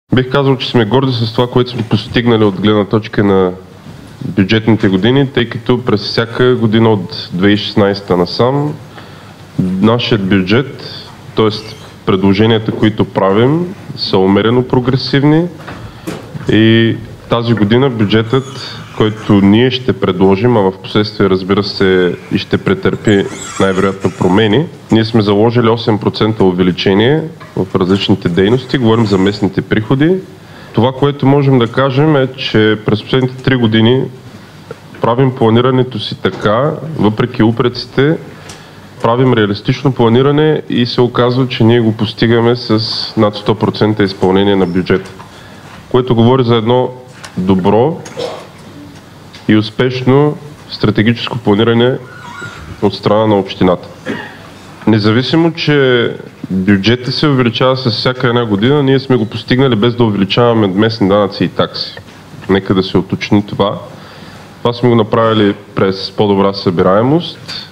Бих казал, че сме горди с това, което сме постигнали от гледна точка на бюджетните години, тъй като през всяка година от 2016 насам нашият бюджет, т.е. предложенията, които правим, са умерено прогресивни и тази година бюджетът, който ние ще предложим, а в последствие, разбира се, и ще претърпи най-вероятно промени, ние сме заложили 8% увеличение в различните дейности, говорим за местните приходи. Това, което можем да кажем е, че през последните 3 години правим планирането си така, въпреки упреците, правим реалистично планиране и се оказва, че ние го постигаме с над 100% изпълнение на бюджета, което говори за едно добро и успешно стратегическо планиране от страна на общината. Независимо, че бюджетът се увеличава с всяка една година, ние сме го постигнали без да увеличаваме местни данъци и такси. Нека да се уточни това. Това сме го направили през по-добра събираемост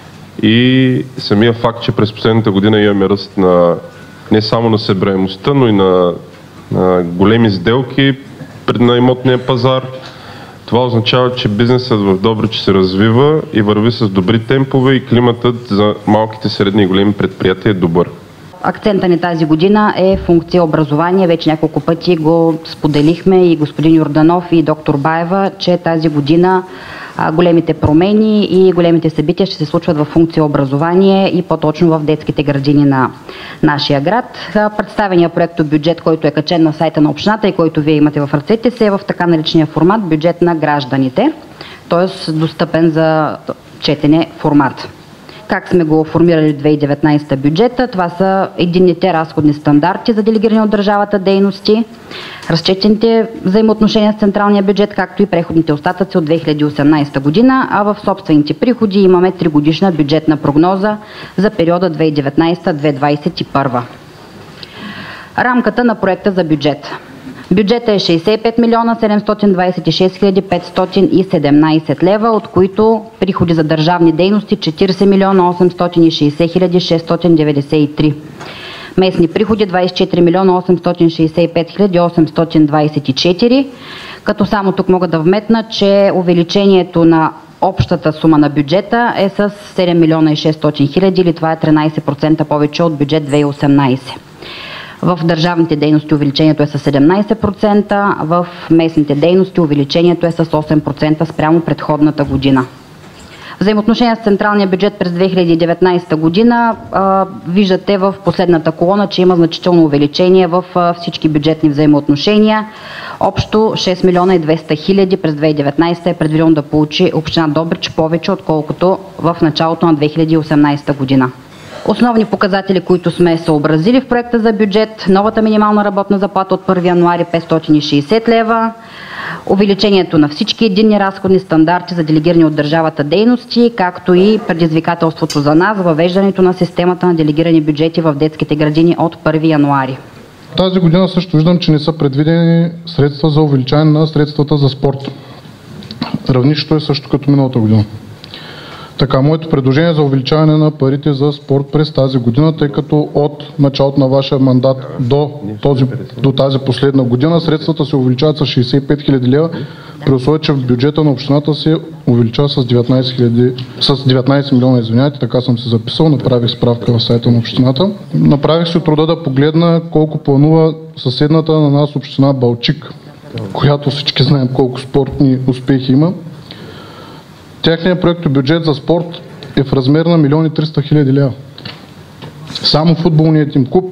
и самия факт, че през последната година имаме ръст не само на събираемостта, но и на големи сделки на имотния пазар. Това означава, че бизнесът в Добрич се развива и върви с добри темпове и климатът за малките, средни и големи предприятия е добър. Акцента ни тази година е функция образование. Вече няколко пъти го споделихме и господин Йорданов и доктор Баева, че тази година големите промени и големите събития ще се случват в функция образование и по-точно в детските градини на нашия град. Представения проектобюджет, който е качен на сайта на общината и който вие имате в ръцете си, е в така наречения формат бюджет на гражданите, т.е. достъпен за четене формат. Как сме го формирали 2019 бюджета? Това са единните разходни стандарти за делегирани от държавата дейности, разчетените взаимоотношения с централния бюджет, както и преходните остатъци от 2018 година, а в собствените приходи имаме 3-годишна бюджетна прогноза за периода 2019-2021. Рамката на проекта за бюджет. Бюджетът е 65 милиона 726 хиляди 517 лева, от които приходи за държавни дейности 40 милиона 860 хиляди 693. Местни приходи 24 милиона 865 хиляди 824, като само тук мога да вметна, че увеличението на общата сума на бюджета е с 7 милиона и 600 хиляди, или това е 13% повече от бюджет 2018. В държавните дейности увеличението е с 17%, в местните дейности увеличението е с 8% спрямо предходната година. Взаимоотношения с централния бюджет през 2019 година виждате в последната колона, че има значително увеличение в всички бюджетни взаимоотношения. Общо 6 милиона и 200 хиляди през 2019 е предвидено да получи община Добрич повече, отколкото в началото на 2018 година. Основни показатели, които сме съобразили в проекта за бюджет: новата минимална работна заплата от 1 януари 560 лева, увеличението на всички единни разходни стандарти за делегирани от държавата дейности, както и предизвикателството за нас, въвеждането на системата на делегирани бюджети в детските градини от 1 януари. Тази година също виждам, че не са предвидени средства за увеличаване на средствата за спорт. Равнището е също като миналата година. Така, моето предложение е за увеличаване на парите за спорт през тази година, тъй като от началото на вашия мандат до тази последна година средствата се увеличават с 65 хиляди лева, при условие, че в бюджета на общината се увеличава с 19 милиона, извинявайте, така съм се записал, направих справка в сайта на общината. Направих си труда да погледна колко планува съседната на нас община Балчик, която всички знаем колко спортни успехи има. Тяхният проектобюджет за спорт е в размер на 1 300 000 лева. Само футболният им клуб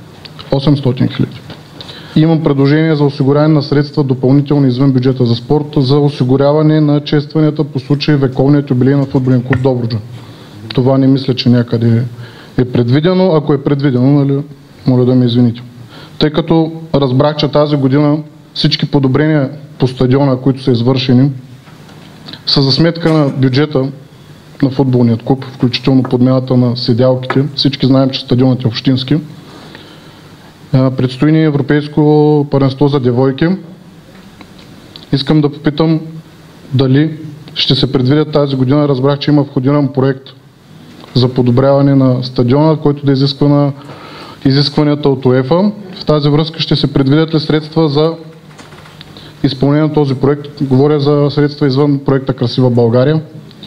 800 хиляди. Имам предложение за осигуряване на средства допълнително извън бюджета за спорт за осигуряване на честванията по случай вековният юбилей на футболен клуб Добруджа. Това не мисля, че някъде е предвидено. Ако е предвидено, нали, моля да ме извините. Тъй като разбрах, че тази година всички подобрения по стадиона, които са извършени, са за сметка на бюджета на футболният клуб, включително подмяната на седялките. Всички знаем, че стадионът е общински. Предстои ни европейско първенство за девойки. Искам да попитам дали ще се предвидят тази година. Разбрах, че има входиран проект за подобряване на стадиона, който да изисква на изискванията от УЕФА. В тази връзка ще се предвидят ли средства за изпълнение на този проект? Говоря за средства извън проекта Красива България.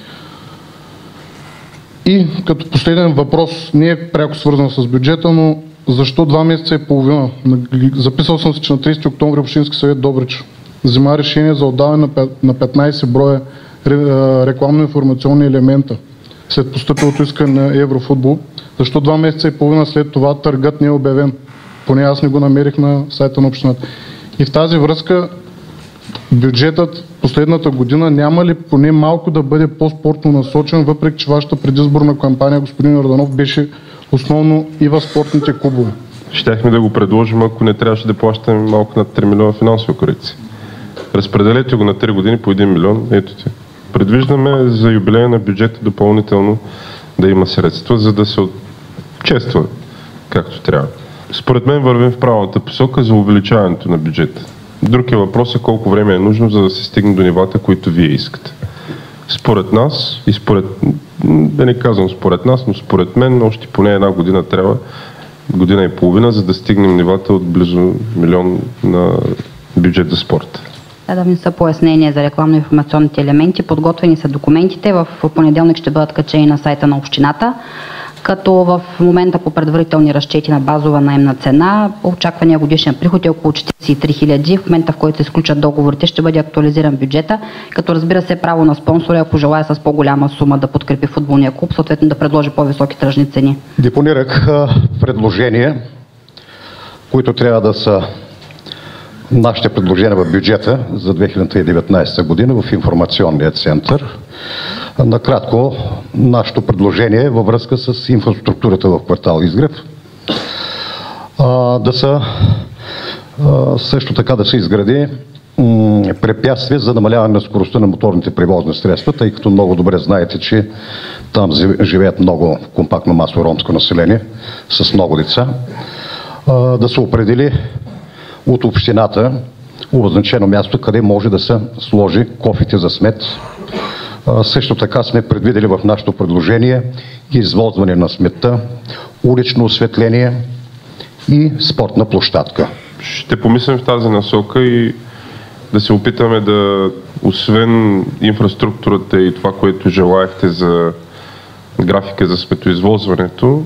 И като последен въпрос, не е пряко свързан с бюджета, но защо 2 месеца и половина? Записал съм се, че на 30 октомври Общински съвет Добрич взема решение за отдаване на 15 броя рекламно-информационни елемента след постъпилото искане на Еврофутбол. Защо 2 месеца и половина след това търгът не е обявен? Поне аз не го намерих на сайта на общината. И в тази връзка бюджетът последната година няма ли поне малко да бъде по-спортно насочен, въпреки че вашата предизборна кампания, господин Йорданов, беше основно и в спортните клубове? Щяхме да го предложим, ако не трябваше да плащаме малко над 3 милиона финансова корекция. Разпределете го на 3 години по 1 милион. Ето ти. Предвиждаме за юбилея на бюджета допълнително да има средства, за да се чества както трябва. Според мен вървим в правилната посока за увеличаването на бюджета. Друг е въпросът колко време е нужно, за да се стигне до нивата, които вие искате. Според нас и да не казвам според нас, но според мен още поне една година трябва, година и половина, за да стигнем нивата от близо милион на бюджет за спорт. Да внеса пояснение за рекламно-информационните елементи. Подготвени са документите. В понеделник ще бъдат качени на сайта на общината, като в момента по предварителни разчети на базова наемна цена, очаквания годишен приход е около 43 хиляди. В момента, в който се изключат договорите, ще бъде актуализиран бюджета, като разбира се право на спонсори, ако желая с по-голяма сума да подкрепи футболния клуб, съответно да предложи по-високи тръжни цени. Депонирах предложения, които трябва да са нашите предложения в бюджета за 2019 година в информационния център. Накратко, нашето предложение е във връзка с инфраструктурата в квартал Изгрев. Също така да се изгради препятствие за намаляване на скоростта на моторните превозни средства, тъй като много добре знаете, че там живеят много компактно масово ромско население с много деца. Да се определи от общината обозначено място, къде може да се сложи кофите за смет. Също така сме предвидели в нашето предложение извозване на сметта, улично осветление и спортна площадка. Ще помислим в тази насока и да се опитаме да, освен инфраструктурата и това, което желаехте за графика за сметоизвозването,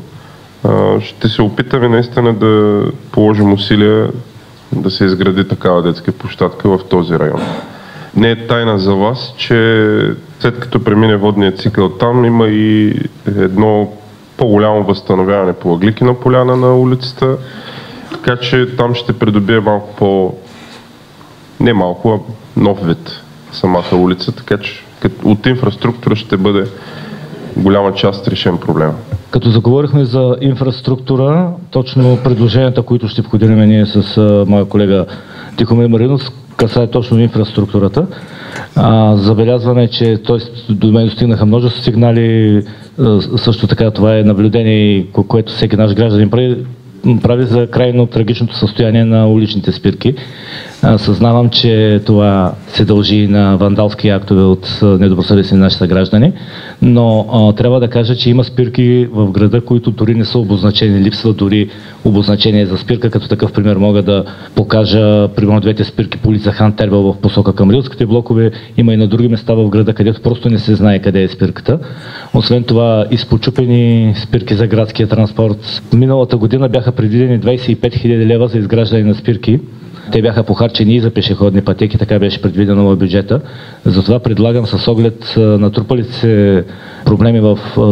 ще се опитаме наистина да положим усилия да се изгради такава детска площадка в този район. Не е тайна за вас, че след като премине водният цикъл там, има и едно по-голямо възстановяване по Агликина поляна на улицата, така че там ще придобие малко не малко, а нов вид самата улица, така че от инфраструктура ще бъде голяма част решен проблема. Като заговорихме за инфраструктура, точно предложенията, които ще входираме ние с моя колега Тихомир Маринов, касае точно инфраструктурата. Забелязване, че до мен достигнаха множество сигнали, също така това е наблюдение, което всеки наш гражданин прави за крайно трагичното състояние на уличните спирки. Съзнавам, че това се дължи на вандалски актове от недобросъвестни нашите граждани, но трябва да кажа, че има спирки в града, които дори не са обозначени, липсва дори обозначение за спирка. Като такъв пример мога да покажа примерно двете спирки по улица Хан Тербел в посока към Рилските блокове. Има и на други места в града, където просто не се знае къде е спирката. Освен това, изпочупени спирки за градския транспорт. Миналата година бяха предвидени 25 000 лева за изграждане на спирки. Те бяха похарчени и за пешеходни пътеки, така беше предвидено в бюджета. Затова предлагам с оглед натрупалите се проблеми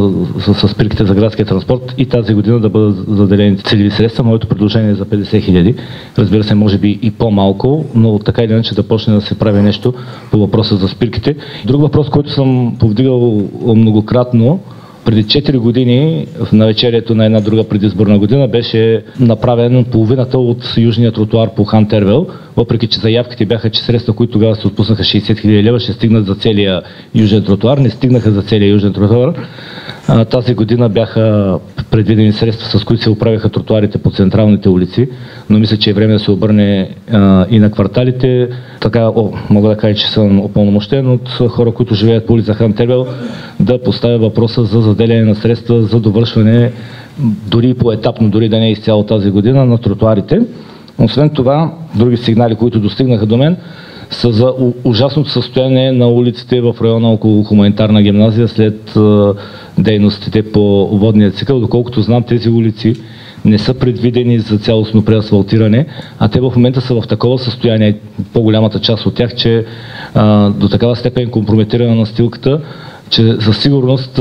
с спирките за градския транспорт и тази година да бъдат заделени целеви средства. Моето предложение е за 50 000. Разбира се, може би и по-малко, но така или иначе да почне да се прави нещо по въпроса за спирките. Друг въпрос, който съм повдигал многократно, преди 4 години, в навечерието на една друга предизборна година, беше направен половината от южния тротуар по Хан Тервел, въпреки че заявките бяха, че средства, които тогава се отпуснаха 60 000 лева, ще стигнат за целия южен тротуар. Не стигнаха за целия южен тротуар. Тази година бяха предвидени средства, с които се оправяха тротуарите по централните улици, но мисля, че е време да се обърне и на кварталите. Така, мога да кажа, че съм упълномощен от хора, които живеят по улица Хан Тербел, да поставя въпроса за заделяне на средства за довършване, дори поетапно, дори да не е изцяло тази година, на тротуарите. Освен това, други сигнали, които достигнаха до мен, са за ужасното състояние на улиците в района около Хуманитарна гимназия след дейностите по водния цикъл. Доколкото знам, тези улици не са предвидени за цялостно преасфалтиране, а те в момента са в такова състояние, по-голямата част от тях, че до такава степен компрометирана настилката, че със сигурност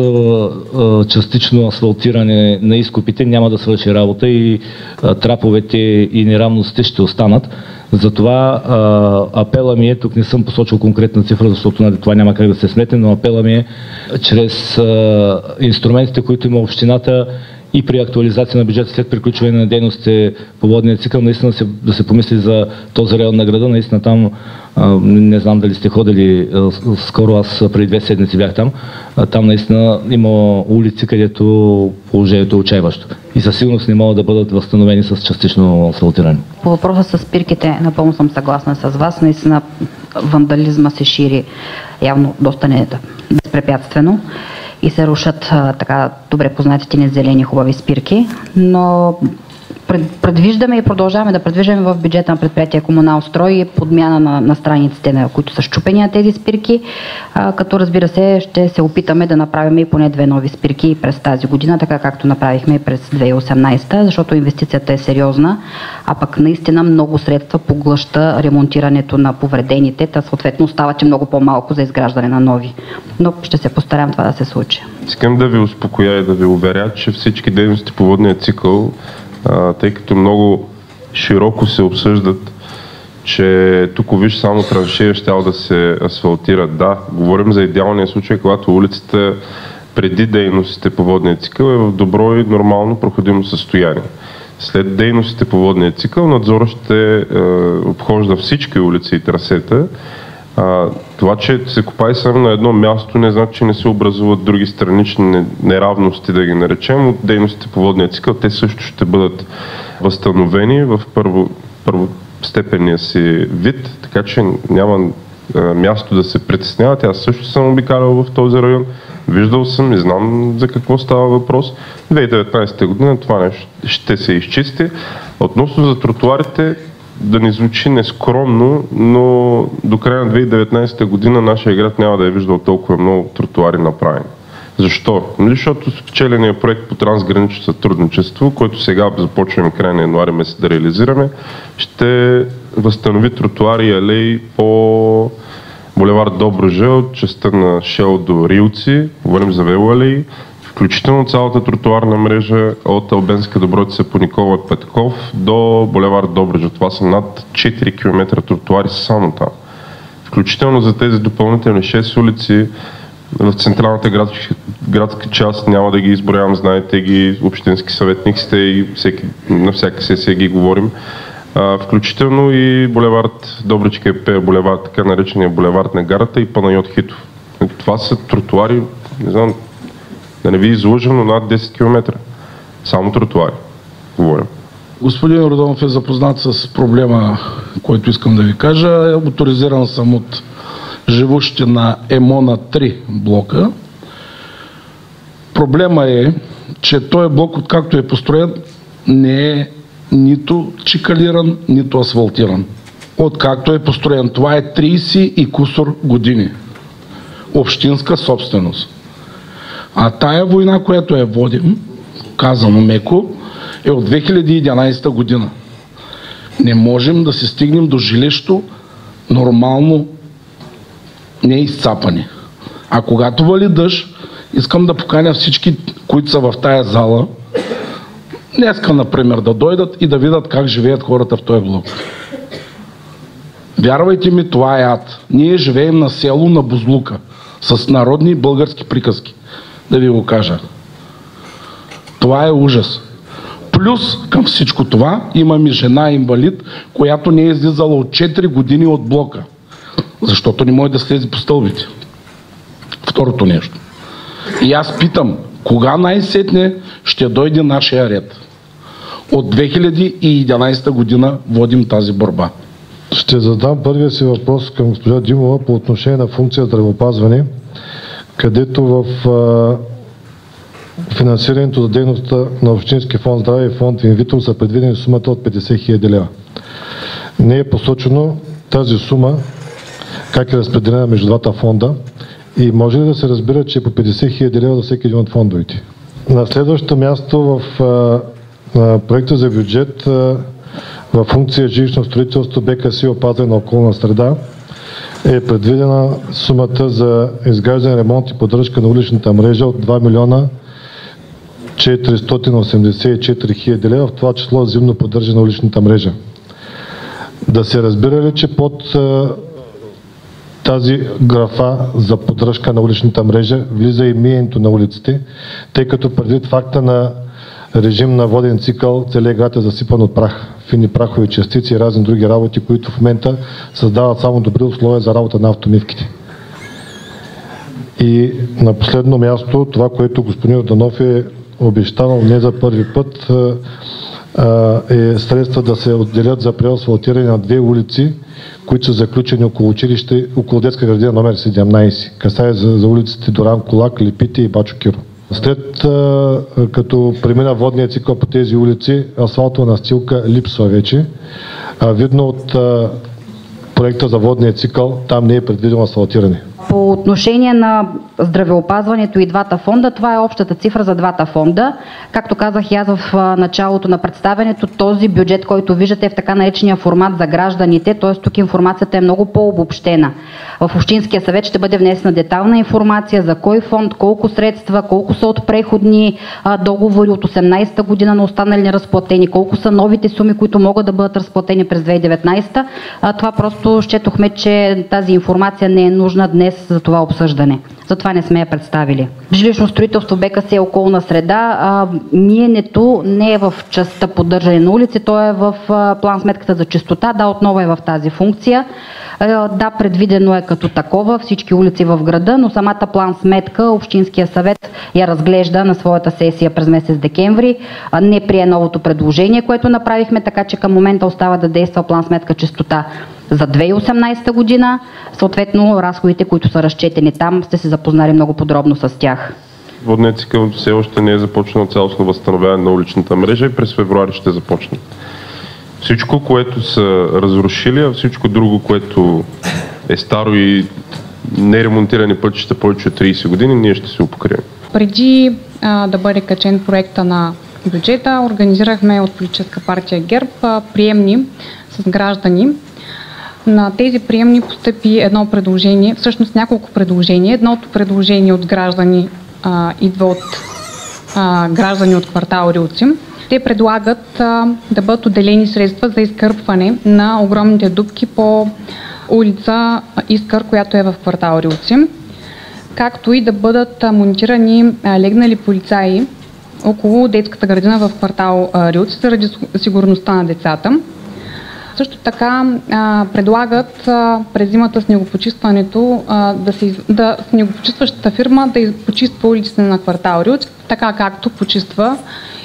частично асфалтиране на изкопите няма да свърши работа и траповете и неравностите ще останат. Затова апела ми е, тук не съм посочил конкретна цифра, защото това няма как да се сметне, но апела ми е чрез инструментите, които има общината и при актуализация на бюджета след приключване на дейностите по водния цикъл, наистина да се помисли за този район на града. Наистина там, не знам дали сте ходили, скоро аз преди 2 седмици бях там, там наистина има улици, където положението е отчайващо. И със сигурност не могат да бъдат възстановени с частично асфалтиране. По въпроса с спирките, напълно съм съгласна с вас. Наистина вандализма се шири явно доста безпрепятствено и се рушат така добре познатите ни зелени хубави спирки, но предвиждаме и продължаваме да предвиждаме в бюджета на предприятие Комуналстрой и подмяна на страниците, на които са счупени на тези спирки, като разбира се ще се опитаме да направим и поне 2 нови спирки през тази година, така както направихме и през 2018, защото инвестицията е сериозна, а пък наистина много средства поглъща ремонтирането на повредените, та съответно оставате много по-малко за изграждане на нови. Но ще се постарам това да се случи. Искам да ви успокоя и да ви уверя, че всички дейности по водния цикъл, тъй като много широко се обсъждат, че тук виж само траншея щял да се асфалтират. Да, говорим за идеалния случай, когато улицата преди дейностите по водния цикъл е в добро и нормално проходимо състояние. След дейностите по водния цикъл надзорът ще обхожда всички улици и трасета. Това, че се копае само на едно място, не значи, че не се образуват други странични неравности, да ги наречем, от дейностите по водния цикъл. Те също ще бъдат възстановени в първостепенния си вид, така че няма място да се притесняват. Аз също съм обикалял в този район, виждал съм и знам за какво става въпрос. 2019 година това нещо ще се изчисти. Относно за тротуарите, да не звучи нескромно, но до края на 2019 година нашия град няма да е виждал толкова много тротуари направени. Защо? Защото спечеления проект по трансгранично сътрудничество, който сега започваме края на януари месец да реализираме, ще възстанови тротуари и алеи по булевард Добруджа от частта на Шел до Рилци, говорим за велоалеи, включително цялата тротуарна мрежа от Албенска Добротица по Никола Петков до булевард Добруджа. Това са над 4 км тротуари само там. Включително за тези допълнителни 6 улици в централната градска част, няма да ги изброявам, знаете ги, общински съветник сте и на всяка сесия ги говорим. Включително и булевард Добричка епея булевард, така наречения булевард на гарата и Панайот Хитов. Това са тротуари, не знам, да не ви излъжам, но над 10 км. Само тротуари, говорим. Господин Йорданов е запознат с проблема, който искам да ви кажа. Моторизиран съм от живущите на ЕМОНа 3 блока. Проблема е, че този блок, откакто е построен, не е нито чикалиран, нито асфалтиран. Откакто е построен. Това е 30 и кусор години. Общинска собственост. А тая война, която я водим, казано меко, е от 2011 година. Не можем да се стигнем до жилище нормално, не изцапани. А когато вали дъжд, искам да поканя всички, които са в тая зала, днеска, например, да дойдат и да видят как живеят хората в този блок. Вярвайте ми, това е ад. Ние живеем на село на Бузлука, с народни български приказки. Да ви го кажа. Това е ужас. Плюс към всичко това имаме жена инвалид, която не е излизала от 4 години от блока. Защото не може да слезе по стълбите. Второто нещо. И аз питам, Кога най-сетне ще дойде нашия ред? От 2011 година водим тази борба. Ще задам първия си въпрос към госпожа Димова по отношение на функция здравеопазване, където в финансирането за дейността на Общински фонд здраве и фонд инвитро са предвидени сумата от 50 000 лева. Не е посочено тази сума как е разпределена между двата фонда и може ли да се разбира, че е по 50 000 лева за всеки един от фондовете. На следващото място в проекта за бюджет в функция жилищно строителство, БКС и опазване на околна среда е предвидена сумата за изграждане, ремонт и поддръжка на уличната мрежа от 2 милиона 484 хиляди лева, в това число зимно поддържане на уличната мрежа. Да се разбира ли, че под тази графа за поддръжка на уличната мрежа влиза и миенето на улиците, тъй като предвид факта на режим на воден цикъл, целият град е засипан от прах, фини прахови частици и разни други работи, които в момента създават само добри условия за работа на автомивките. И на последно място, това, което господин Йорданов е обещавал не за първи път, е средства да се отделят за преасфалтиране на 2 улици, които са заключени около училище, около детска градина номер 17. Касае за улиците Доран Колак, Лепите и Бачо Киро. След като премина водния цикъл по тези улици, асфалтова настилка липсва вече. Видно от проекта за водния цикъл, там не е предвидено асфалтиране. По отношение на здравеопазването и двата фонда, това е общата цифра за двата фонда. Както казах и аз в началото на представянето, този бюджет, който виждате, е в така наречения формат за гражданите, т.е. тук информацията е много по-обобщена. В Общинския съвет ще бъде внесена детайлна информация за кой фонд, колко средства, колко са от преходни договори от 18-та година на останали неразплатени, колко са новите суми, които могат да бъдат разплатени през 2019. Това просто счетохме, че тази информация не е нужна днес за това обсъждане. Затова не сме я представили. Жилищно строителство, БКС и околна среда, миенето не е в частта поддържане на улици, то е в план сметката за чистота, да, отново е в тази функция. Да, предвидено е като такова всички улици в града, но самата план сметка Общинския съвет я разглежда на своята сесия през месец декември. Не прие новото предложение, което направихме, така че към момента остава да действа план сметка чистота за 2018 година. Съответно, разходите, които са разчетени там, сте се запознали много подробно с тях. Водният цикъл все още не е започнал цялостно възстановяване на уличната мрежа и през февруари ще започне. Всичко, което са разрушили, а всичко друго, което е старо и неремонтирани пътища повече от 30 години, ние ще се покрием. Преди да бъде качен проекта на бюджета, организирахме от политическа партия ГЕРБ приемни с граждани. На тези приемни постъпи едно предложение, всъщност няколко предложения. Едното предложение от граждани идва от граждани от квартал Рилци. Те предлагат да бъдат отделени средства за изкърпване на огромните дупки по улица Искър, която е в квартал Рилци, както и да бъдат монтирани легнали полицаи около детската градина в квартал Рилци заради сигурността на децата. Също така предлагат през зимата снегопочистването снегопочистващата фирма да почиства улиците на квартал Рилци, така както почиства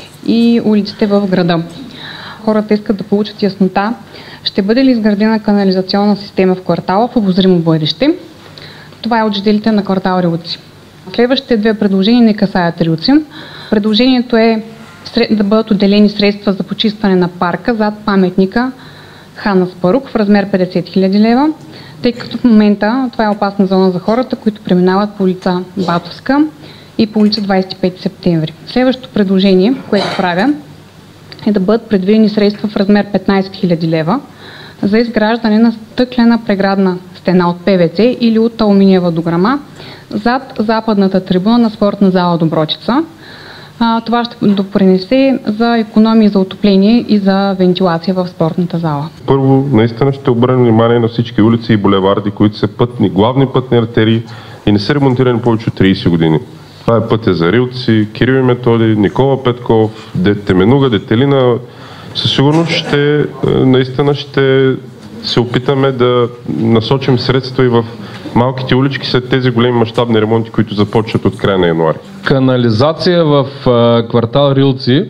и улиците в града. Хората искат да получат яснота. Ще бъде ли изградена канализационна система в квартала в обозримо бъдеще? Това е от жителите на квартал Рилци. Следващите 2 предложения не касаят Рилци. Предложението е да бъдат отделени средства за почистване на парка зад паметника Хан Аспарук в размер 50 000 лева, тъй като в момента това е опасна зона за хората, които преминават по улица Батовска и по улица 25 септември. Следващото предложение, което правя, е да бъдат предвидени средства в размер 15 000 лева за изграждане на стъклена преградна стена от ПВЦ или от алуминиева дограма зад западната трибуна на спортна зала Доброчица. Това ще допринесе за икономии за отопление и за вентилация в спортната зала. Първо, наистина ще обърнем внимание на всички улици и булеварди, които са главни пътни артерии и не са ремонтирани повече от 30 години. Това е пътя за Рилци, Кирил и Методи, Никола Петков, Детеменуга, Детелина. Със сигурност наистина ще се опитаме да насочим средства и в малките улички след тези големи мащабни ремонти, които започват от края на януари. Канализация в квартал Рилци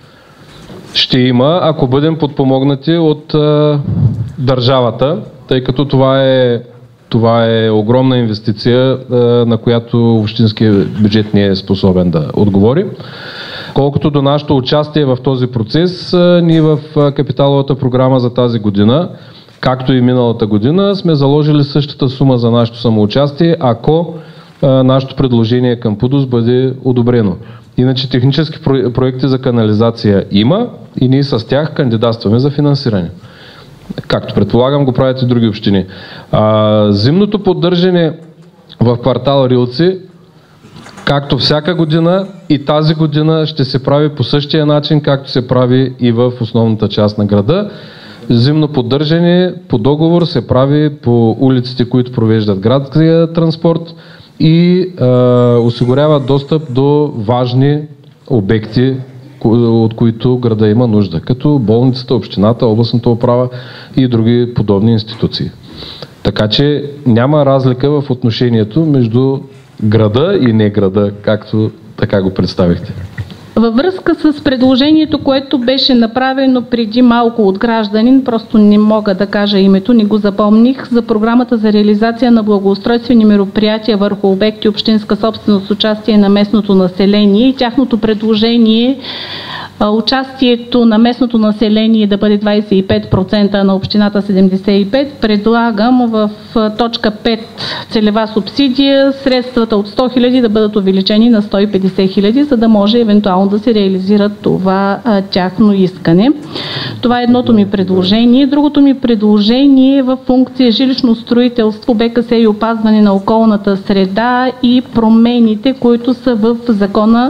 ще има, ако бъдем подпомогнати от държавата, тъй като това е огромна инвестиция, на която общинският бюджет не е способен да отговори. Колкото до нашето участие в този процес, ние в капиталовата програма за тази година, както и миналата година, сме заложили същата сума за нашето самоучастие, ако нашето предложение към ПУДОС бъде одобрено. Иначе технически проекти за канализация има и ние с тях кандидатстваме за финансиране. Както предполагам, го правят и други общини. Зимното поддържане в квартал Рилци, както всяка година и тази година, ще се прави по същия начин, както се прави и в основната част на града. Зимно поддържане по договор се прави по улиците, които провеждат градския транспорт и осигурява достъп до важни обекти, от които града има нужда, като болницата, общината, областната управа и други подобни институции. Така че няма разлика в отношението между града и не града, както така го представихте. Във връзка с предложението, което беше направено преди малко от гражданин, просто не мога да кажа името, не го запомних, за програмата за реализация на благоустройствени мероприятия върху обекти общинска собственост с участие на местното население и тяхното предложение участието на местното население да бъде 25%, на общината 75%, предлагам в точка 5 целева субсидия средствата от 100 000 да бъдат увеличени на 150 000, за да може евентуално да се реализира това тяхно искане. Това е едното ми предложение. Другото ми предложение е в функция жилищно строителство, БКС и опазване на околната среда и промените, които са в закона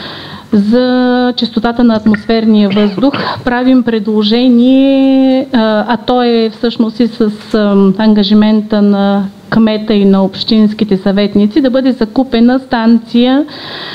за чистотата на атмосферния въздух. Правим предложение, а то е всъщност и с ангажимента на кмета и на общинските съветници, да бъде закупена станция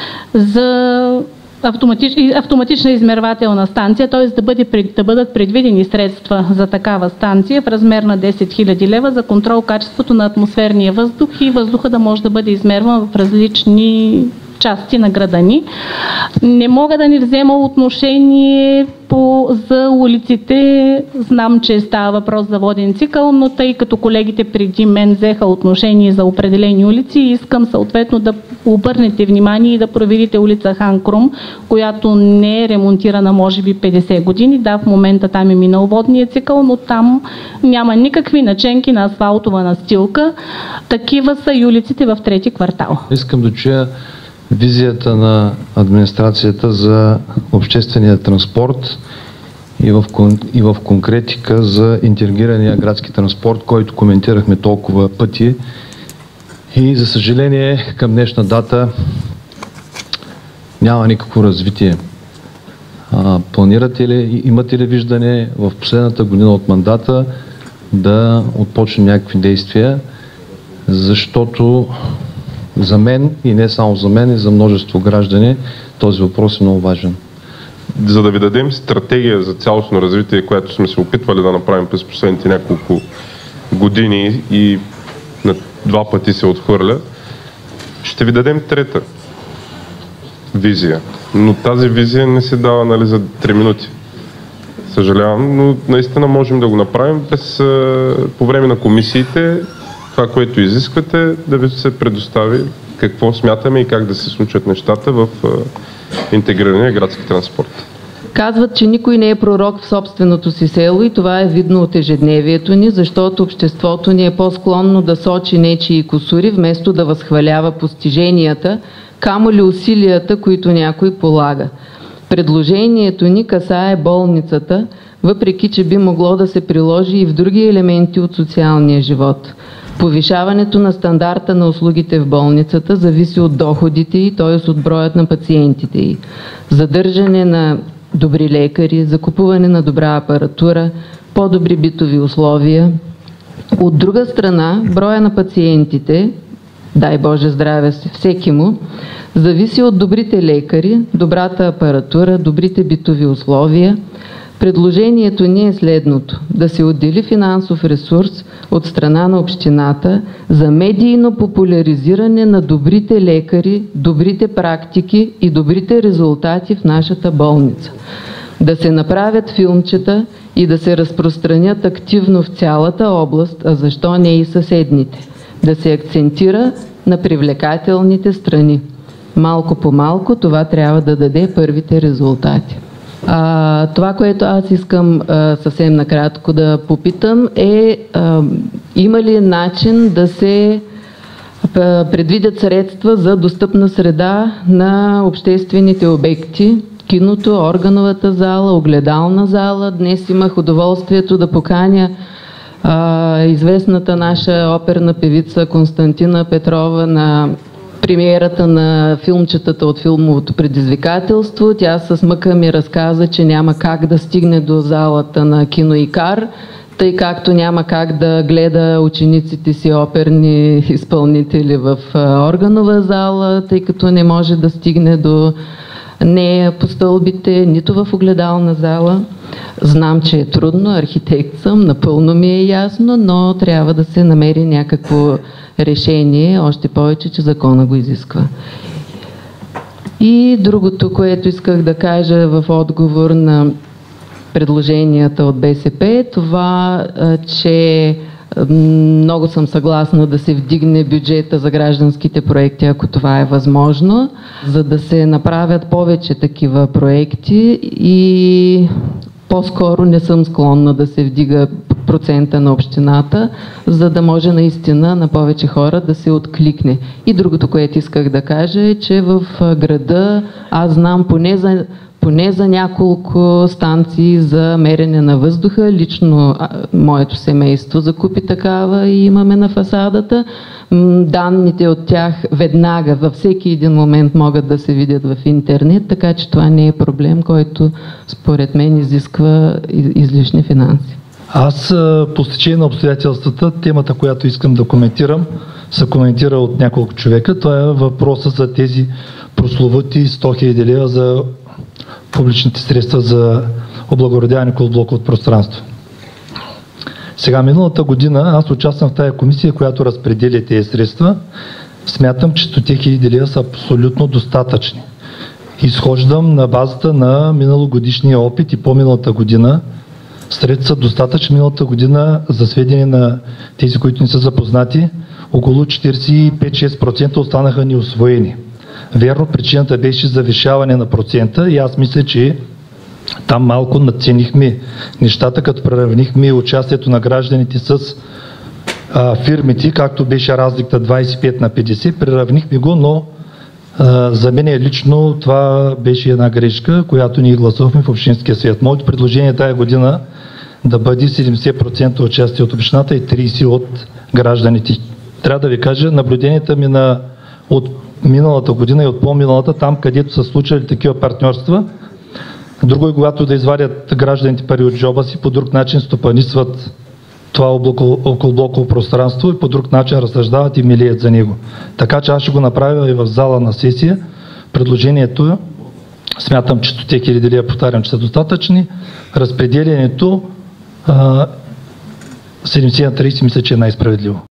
за автоматична измервателна станция, т.е. да бъдат предвидени средства за такава станция в размер на 10 000 лева за контрол качеството на атмосферния въздух и въздуха да може да бъде измерван в различни части на града ни. Не мога да не взема отношение за улиците. Знам, че става въпрос за воден цикъл, но тъй като колегите преди мен взеха отношение за определени улици, искам съответно да обърнете внимание и да проверите улица Хан Крум, която не е ремонтирана може би 50 години. Да, в момента там е минал водния цикъл, но там няма никакви наченки на асфалтова настилка. Такива са и улиците в трети квартал. Искам да чуя визията на администрацията за обществения транспорт и в конкретика за интегрирания градски транспорт, който коментирахме толкова пъти. И за съжаление към днешна дата няма никакво развитие. Планирате ли, имате ли виждане в последната година от мандата да отпочне някакви действия, защото за мен и не само за мен, и за множество граждани този въпрос е много важен. За да ви дадем стратегия за цялостно развитие, което сме се опитвали да направим през последните няколко години и на 2 пъти се отхвърля, ще ви дадем трета визия. Но тази визия не се дава за 3 минути. Съжалявам, но наистина можем да го направим по време на комисиите. Това, което изисквате, да ви се предостави какво смятаме и как да се случат нещата в интегрирания градски транспорт. Казват, че никой не е пророк в собственото си село и това е видно от ежедневието ни, защото обществото ни е по-склонно да сочи нечии кусури, вместо да възхвалява постиженията, камо ли усилията, които някой полага. Предложението ни касае болницата, въпреки че би могло да се приложи и в други елементи от социалния живот. Повишаването на стандарта на услугите в болницата зависи от доходите й, т.е. от броят на пациентите й. Задържане на добри лекари, закупуване на добра апаратура, по-добри битови условия. От друга страна, броя на пациентите, дай Боже здраве всеки му, зависи от добрите лекари, добрата апаратура, добрите битови условия. Предложението ни е следното: да се отдели финансов ресурс от страна на общината за медийно популяризиране на добрите лекари, добрите практики и добрите резултати в нашата болница. Да се направят филмчета и да се разпространят активно в цялата област, а защо не и съседните. Да се акцентира на привлекателните страни. Малко по малко това трябва да даде първите резултати. Това, което аз искам съвсем накратко да попитам е, има ли начин да се предвидят средства за достъпна среда на обществените обекти, киното, органовата зала, огледална зала. Днес имах удоволствието да поканя известната наша оперна певица Константина Петрова на премиерата на филмчетата от филмовото предизвикателство. Тя с мъка ми разказа, че няма как да стигне до залата на Кино Икар, тъй както няма как да гледа учениците си оперни изпълнители в органова зала, тъй като не може да стигне до нея по стълбите, нито в огледална зала. Знам, че е трудно, архитект съм, напълно ми е ясно, но трябва да се намери някакво решение, още повече, че закона го изисква. И другото, което исках да кажа в отговор на предложенията от БСП, това, че много съм съгласна да се вдигне бюджета за гражданските проекти, ако това е възможно, за да се направят повече такива проекти, и по-скоро не съм склонна да се вдига процента на общината, за да може наистина на повече хора да се откликне. И другото, което исках да кажа, е, че в града аз знам поне за няколко станции за мерене на въздуха. Лично моето семейство закупи такава и имаме на фасадата. Данните от тях веднага, във всеки един момент могат да се видят в интернет, така че това не е проблем, който според мен изисква излишни финанси. Аз по стечение на обстоятелствата, темата, която искам да коментирам, се коментира от няколко човека. Това е въпроса за тези прословути 100 000 лева за публичните средства за облагородяване блоковото пространство. Сега, миналата година аз участвам в тая комисия, която разпределя тези средства. Смятам, че 100 000 лева са абсолютно достатъчни. Изхождам на базата на миналогодишния опит и по-миналата година. Средства достатъчни. Миналата година, за сведение на тези, които не са запознати, около 45-6% останаха неусвоени. Верно, причината беше завишаване на процента и аз мисля, че там малко надценихме нещата, като преравнихме участието на гражданите с фирмите, както беше разликата 25 на 50, преравнихме го, но за мен лично това беше една грешка, която ние гласувахме в Общинския съвет. Моето предложение тая година да бъде 70% участие от общината и 30% от гражданите. Трябва да ви кажа, наблюденията ми от миналата година и от по-миналата, там където са случали такива партньорства, друго е когато да извадят гражданите пари от джоба си, по друг начин стопанисват това околоблоково пространство и по друг начин разсъждават и милеят за него. Така че аз ще го направя и в зала на сесия. Предложението, смятам, че 100 000 лева, повтарям, че са достатъчни. Разпределението 70 на 30 мисля, че е най-справедливо.